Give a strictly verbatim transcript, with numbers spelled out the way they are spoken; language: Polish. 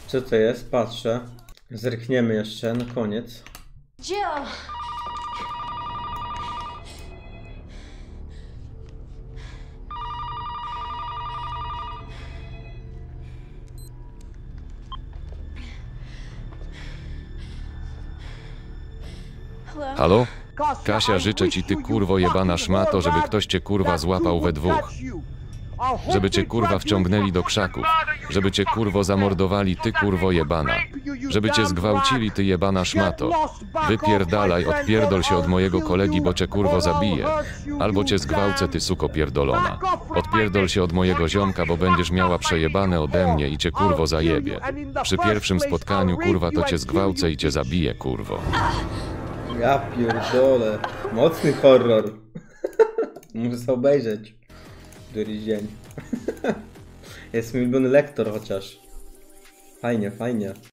Co to jest? Patrzę. Zerkniemy jeszcze na koniec. Jill! Halo? Kasia, życzę ci, ty kurwo jebana szmato, żeby ktoś cię kurwa złapał we dwóch. Żeby cię kurwa wciągnęli do krzaków. Żeby cię kurwo zamordowali, ty kurwo jebana. Żeby cię zgwałcili, ty jebana szmato. Wypierdalaj, odpierdol się od mojego kolegi, bo cię kurwo zabiję. Albo cię zgwałcę, ty suko pierdolona. Odpierdol się od mojego ziomka, bo będziesz miała przejebane ode mnie i cię kurwo zajebie. Przy pierwszym spotkaniu kurwa to cię zgwałcę i cię zabiję, kurwo. Ja pierdolę. Mocny horror. Muszę sobie obejrzeć. Któryś dzień. Jest mój ulubiony lektor chociaż. Fajnie, fajnie.